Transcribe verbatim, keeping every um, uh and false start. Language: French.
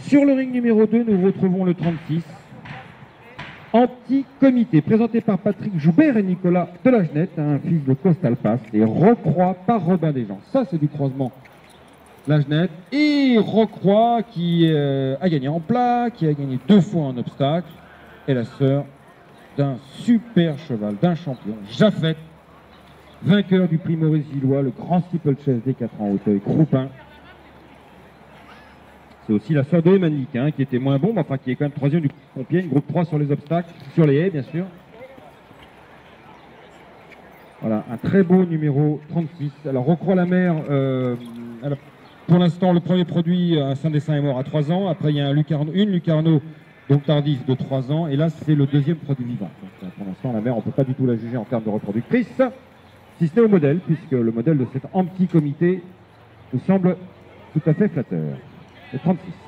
Sur le ring numéro deux, nous retrouvons le trente-six. Anti-comité, présenté par Patrick Joubert et Nicolas Delagenette, un fils de Costal Pass, et Rocroi par Robin Desjans. Ça, c'est du croisement Lagenette. Et Rocroi qui euh, a gagné en plat, qui a gagné deux fois en obstacle, est la sœur d'un super cheval, d'un champion, Jaffet, vainqueur du prix Maurice Gillois, le grand steeplechase des quatre ans Hauteuil, Croupin. C'est aussi la sœur de Emmanuel, hein, qui était moins bon, mais enfin qui est quand même troisième du Compiègne, groupe trois sur les obstacles, sur les haies bien sûr. Voilà, un très beau numéro trente-six. Alors Rocroi-la-Mer, euh, pour l'instant le premier produit, un Saint-Dessin est mort à trois ans, après il y a un Lucarno, une Lucarno, donc tardif de trois ans, et là c'est le deuxième produit vivant. Donc, pour l'instant la mère, on ne peut pas du tout la juger en termes de reproductrice, si ce n'est au modèle, puisque le modèle de cet anti-comité nous semble tout à fait flatteur. Le trente-six.